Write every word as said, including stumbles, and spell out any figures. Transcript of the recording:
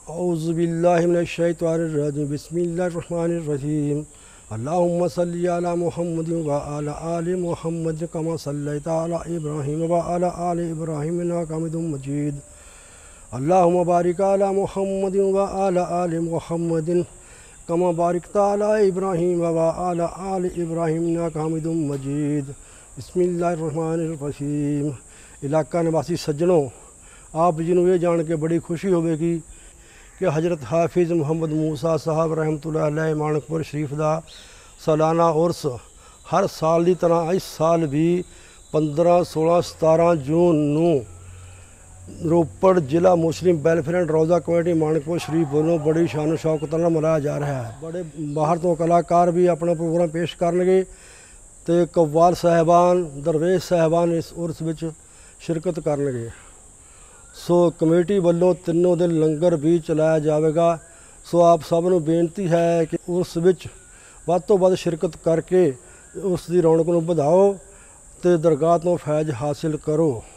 औज़ुबिल्लाहि मिनश्शैतानिर्रजीम बिस्मिल्लाहिर्रहमानिर्रहीम अल्लाहुम्मा सल्लि अला मुहम्मदिन व अला आलि मुहम्मद कमा सल्लैता अला इब्राहीम व अला आलि इब्राहीम इन्नका हमीदुम मजीद अल्लाहुम्मा बारिक अला मुहम्मदिन व अला आलि मुहम्मदिन कमा बारिकता अला इब्राहीम व अला आलि इब्राहीम इन्नका हमीदुम मजीद। बिस्मिल्लाहिर्रहमानिर्रहीम। इलाका निवासी सज्जनों, आप जी नूं ये जान के बड़ी खुशी होगी कि हज़रत हाफिज़ मुहम्मद मूसा साहब रहमतुल्लाह अलैह माणकपुर शरीफ का सालाना उर्स हर साल की तरह इस साल भी पंद्रह सोलह सतारह जून नूं रोपड़ जिला मुस्लिम वैलफेयर एंड रोज़ा कमेटी माणकपुर शरीफ वालों बड़ी शान शौकत नाल मनाया जा रहा है। बड़े बाहर तो कलाकार भी अपना प्रोग्राम पेश करनगे ते कव्वाल साहबान दरवेश साहबान इस उर्स विच शिरकत करनगे। सो कमेटी वालों तीनों दिन लंगर भी चलाया जाएगा। सो आप सब नूं बेनती है कि उस विच वध तो वध शिरकत करके उस दी रौनक नूं वधाओ ते दरगाह तो फैज़ हासिल करो।